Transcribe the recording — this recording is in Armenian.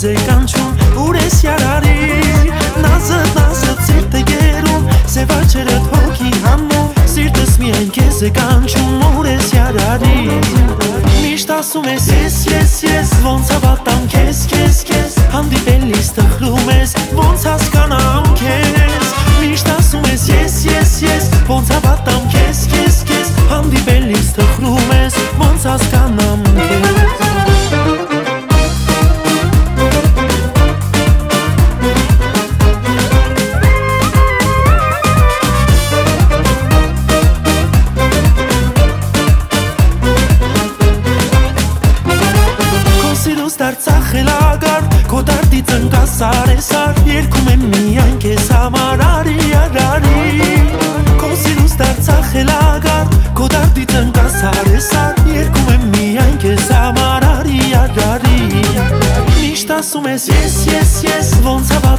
քեզ է կանչում ուր ես ярարի Նազը ծիրտ է գերում Սև աչերդ հոգի համում Սիրտս միայն քեզ է կանչում ուր ես ярարի Միշտ ասում ես ես Ոնց հավատամ քեզ Հանդիպելիս տխրում ես Ոնց հասկանամ քեզ Միշտ ասում ես ես Ոնց հավատամ քեզ Հանդիպելիս տխրում ես Ոնց հասկանամ քեզ Դարձախ խելագար, քո դարդի ծնկա սարեսար Երկում եմ միայն կեզ համար արի Քո սիրուս դարձախ խելագար, քո դարդի ծնկա սարեսար Երկում եմ միայն կեզ համար արի Միշտ ասում ես ես Ոնց հավատամ